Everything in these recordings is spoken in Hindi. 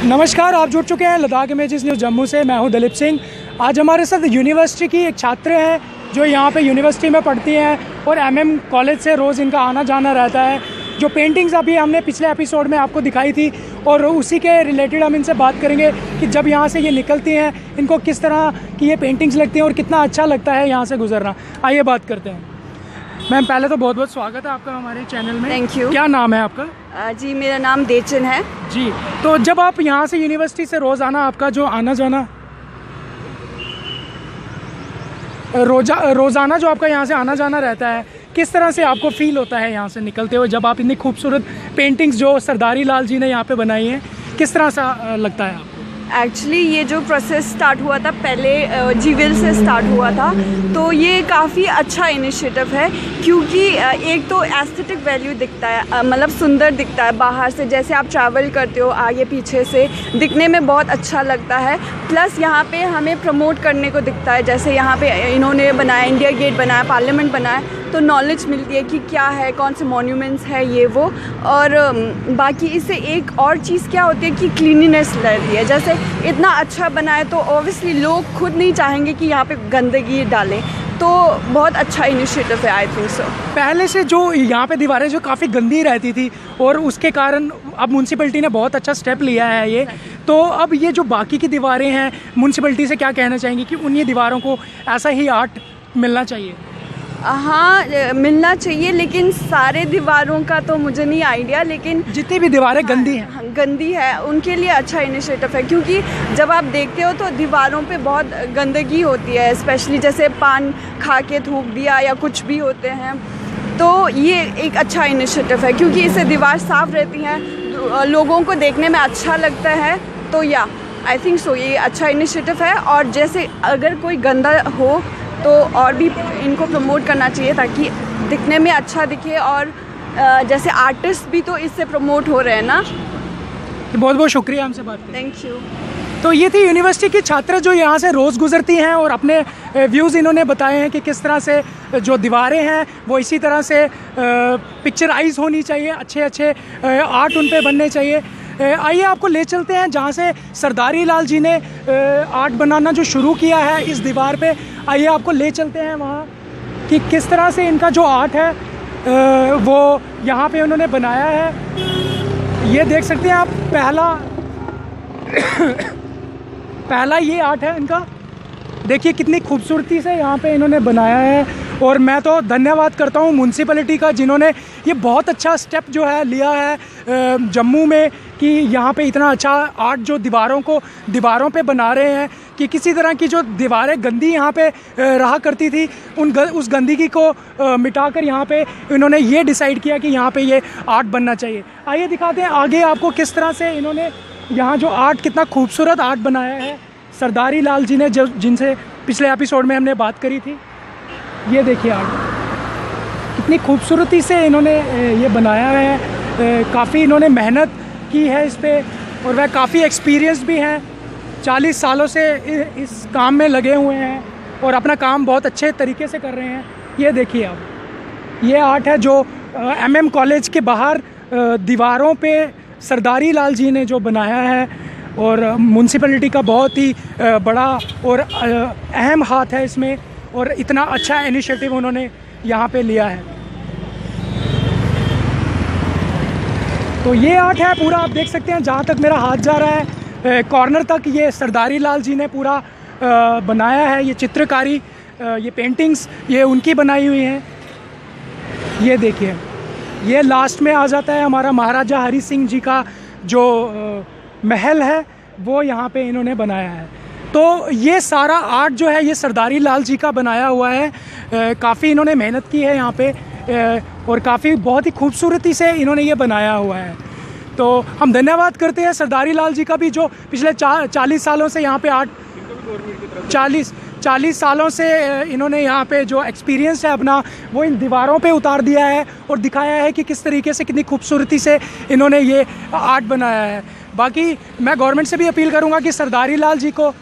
नमस्कार, आप जुड़ चुके हैं लद्दाख इमेजेस न्यूज़ जम्मू से। मैं हूं दिलीप सिंह। आज हमारे साथ यूनिवर्सिटी की एक छात्र हैं जो यहाँ पे यूनिवर्सिटी में पढ़ती हैं और MM कॉलेज से रोज़ इनका आना जाना रहता है। जो पेंटिंग्स अभी हमने पिछले एपिसोड में आपको दिखाई थी और उसी के रिलेटेड हम इनसे बात करेंगे कि जब यहाँ से ये निकलती हैं इनको किस तरह की ये पेंटिंग्स लगती हैं और कितना अच्छा लगता है यहाँ से गुजरना। आइए बात करते हैं। मैम, पहले तो बहुत बहुत स्वागत है आपका हमारे चैनल में। Thank you. क्या नाम है आपका? जी, मेरा नाम देचन है। जी, तो जब आप यहाँ से यूनिवर्सिटी से रोज़ाना आपका जो आना जाना रोज़ाना जो आपका यहाँ से आना जाना रहता है, किस तरह से आपको फील होता है यहाँ से निकलते हुए जब आप इतनी खूबसूरत पेंटिंग्स जो सरदारी लाल जी ने यहाँ पे बनाई हैं, किस तरह सा लगता है आपको? एक्चुअली ये जो प्रोसेस स्टार्ट हुआ था पहले जीविल से स्टार्ट हुआ था, तो ये काफ़ी अच्छा इनिशिएटिव है क्योंकि एक तो एस्थेटिक वैल्यू दिखता है, मतलब सुंदर दिखता है बाहर से। जैसे आप ट्रैवल करते हो आगे पीछे से, दिखने में बहुत अच्छा लगता है। प्लस यहाँ पे हमें प्रमोट करने को दिखता है। जैसे यहाँ पे इन्होंने बनाया, इंडिया गेट बनाया, पार्लियामेंट बनाया, तो नॉलेज मिलती है कि क्या है, कौन से मॉन्यूमेंट्स है ये वो। और बाकी इससे एक और चीज़ क्या होती है कि क्लीनिनेस रहती है। जैसे इतना अच्छा बनाए तो ऑब्वियसली लोग खुद नहीं चाहेंगे कि यहाँ पे गंदगी डालें, तो बहुत अच्छा इनिशिएटिव है आई थिंक सो। पहले से जो यहाँ पे दीवारें जो काफ़ी गंदी रहती थी और उसके कारण अब म्यूनसिपैलिटी ने बहुत अच्छा स्टेप लिया है ये। तो अब ये जो बाकी की दीवारें हैं, म्यूनसिपैलिटी से क्या कहना चाहेंगी कि उन्हीं दीवारों को ऐसा ही आर्ट मिलना चाहिए? हाँ, मिलना चाहिए, लेकिन सारे दीवारों का तो मुझे नहीं आइडिया, लेकिन जितनी भी दीवारें गंदी हैं, गंदी है, उनके लिए अच्छा इनिशिएटिव है। क्योंकि जब आप देखते हो तो दीवारों पे बहुत गंदगी होती है, स्पेशली जैसे पान खा के थूक दिया या कुछ भी होते हैं, तो ये एक अच्छा इनिशिएटिव है क्योंकि इससे दीवार साफ़ रहती हैं, लोगों को देखने में अच्छा लगता है। तो या आई थिंक सो ये अच्छा इनिशिएटिव है। और जैसे अगर कोई गंदा हो तो और भी इनको प्रमोट करना चाहिए ताकि दिखने में अच्छा दिखे। और जैसे आर्टिस्ट भी तो इससे प्रमोट हो रहे हैं ना। बहुत बहुत शुक्रिया हमसे बात करने। Thank you. तो ये थी यूनिवर्सिटी की छात्रा जो यहाँ से रोज़ गुजरती हैं और अपने व्यूज़ इन्होंने बताए हैं कि किस तरह से जो दीवारें हैं वो इसी तरह से पिक्चराइज होनी चाहिए, अच्छे अच्छे आर्ट उन पे बनने चाहिए। आइए आपको ले चलते हैं जहाँ से सरदारी लाल जी ने आर्ट बनाना जो शुरू किया है इस दीवार पे। आइए आपको ले चलते हैं वहाँ कि किस तरह से इनका जो आर्ट है वो यहाँ पे उन्होंने बनाया है। ये देख सकते हैं आप, पहला ये आर्ट है इनका। देखिए कितनी खूबसूरती से यहाँ पे इन्होंने बनाया है। और मैं तो धन्यवाद करता हूँ म्यूनसिपैलिटी का जिन्होंने ये बहुत अच्छा स्टेप जो है लिया है जम्मू में कि यहाँ पे इतना अच्छा आर्ट जो दीवारों पे बना रहे हैं कि किसी तरह की जो दीवारें गंदी यहाँ पे रहा करती थी उस गंदगी को मिटाकर यहाँ पे इन्होंने ये डिसाइड किया कि यहाँ पे ये आर्ट बनना चाहिए। आइए दिखाते हैं आगे आपको किस तरह से इन्होंने यहाँ जो आर्ट, कितना खूबसूरत आर्ट बनाया है सरदारी लाल जी ने, जो जिनसे पिछले एपिसोड में हमने बात करी थी। ये देखिए आर्ट कितनी खूबसूरती से इन्होंने ये बनाया है। काफ़ी इन्होंने मेहनत की है इस पर और वह काफ़ी एक्सपीरियंस भी हैं, 40 सालों से इस काम में लगे हुए हैं और अपना काम बहुत अच्छे तरीके से कर रहे हैं। ये देखिए आप, ये आर्ट है जो MM कॉलेज के बाहर दीवारों पे सरदारी लाल जी ने जो बनाया है। और म्यूनसिपैलिटी का बहुत ही बड़ा और अहम हाथ है इसमें और इतना अच्छा इनिशिएटिव उन्होंने यहाँ पे लिया है। तो ये आर्ट है पूरा, आप देख सकते हैं जहाँ तक मेरा हाथ जा रहा है कॉर्नर तक ये सरदारी लाल जी ने पूरा बनाया है। ये चित्रकारी, ये पेंटिंग्स ये उनकी बनाई हुई हैं। ये देखिए, ये लास्ट में आ जाता है हमारा महाराजा हरी सिंह जी का जो महल है, वो यहाँ पे इन्होंने बनाया है। तो ये सारा आर्ट जो है ये सरदारी लाल जी का बनाया हुआ है। काफ़ी इन्होंने मेहनत की है यहाँ पे और काफ़ी बहुत ही खूबसूरती से इन्होंने ये बनाया हुआ है। तो हम धन्यवाद करते हैं सरदारी लाल जी का भी, जो पिछले 40 सालों से यहाँ पे आर्ट 40 सालों से इन्होंने यहाँ पे जो एक्सपीरियंस है अपना वो इन दीवारों पे उतार दिया है और दिखाया है कि किस तरीके से, कितनी खूबसूरती से इन्होंने ये आर्ट बनाया है। बाकी मैं गवर्नमेंट से भी अपील करूँगा कि सरदारी लाल जी को,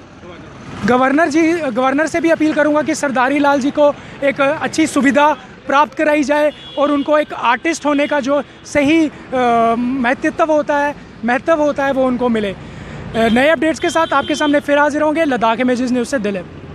गवर्नर से भी अपील करूँगा कि सरदारी लाल जी को एक अच्छी सुविधा प्राप्त कराई जाए और उनको एक आर्टिस्ट होने का जो सही महत्व होता है महत्व होता है वो उनको मिले। नए अपडेट्स के साथ आपके सामने फिर हाजिर होंगे। लद्दाख इमेजेस न्यूज़ से दिलीप।